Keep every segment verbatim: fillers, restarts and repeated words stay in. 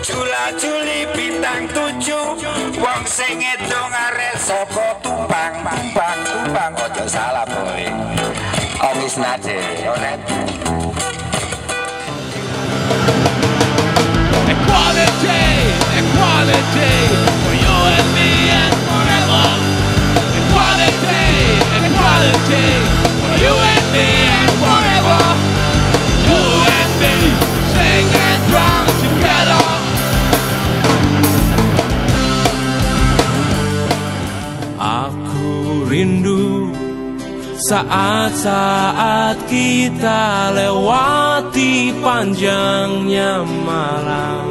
Jula juli bintang tujuh, wong sing ngedong arek saka Tumpang, Tumpang, Tumpang. Ojo salah boy. Omis nade, onet. Equality, equality for you and me and forever. Equality, equality for you and me and forever. You and me sing and drum together. Aku rindu saat-saat kita lewati panjangnya malam,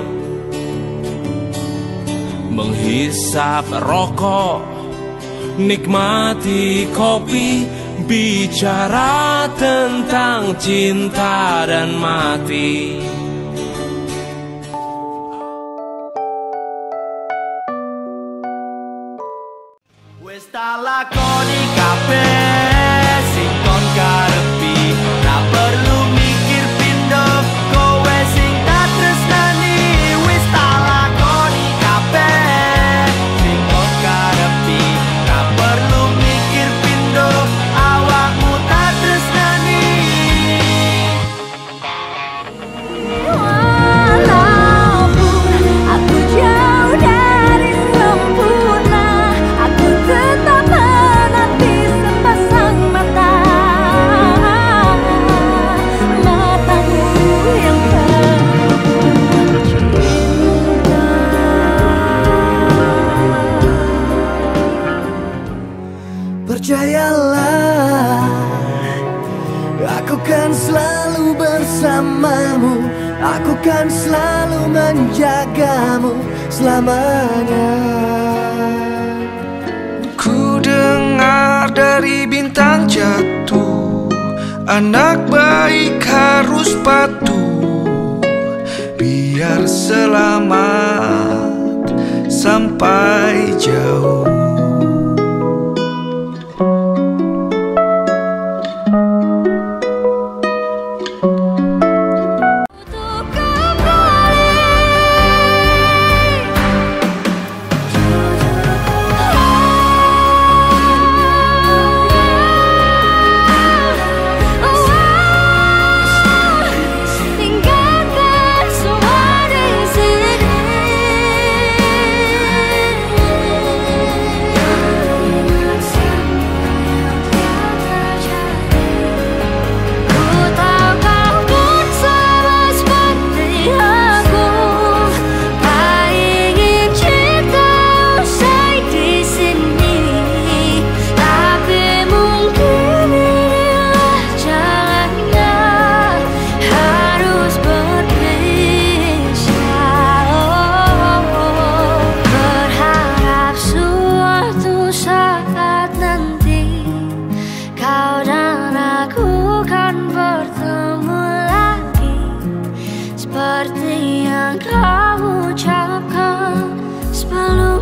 menghisap rokok, nikmati kopi, bicara tentang cinta dan mati. Wis tak lakoni kabeh sing kon karepi, tak perlu mikir pindho kowe sing tak tresnani. Wis tak lakoni kabeh sing kon karepi, tak perlu mikir pindho awakmu tak tresnani. Walaupun aku jauh dari sempurna, aku tetap menanti sepasang mata, matamu yang penuh cinta. Percayalah, aku kan selalu bersamamu, aku kan selalu menjagamu selamanya. Ku dengar dari bintang jatuh, anak baik harus patuh, biar selamat sampai jauh. Untuk kembali tinggalkan semua di sini. Ku tahu kau pun sama seperti aku, tak ingin cinta usai di sini, tapi mungkin inilah jalannya, harus berpisah. Oh, berharap suatu saat nanti kau dan aku kan bertemu lagi, seperti yang kau ucapkan sebelum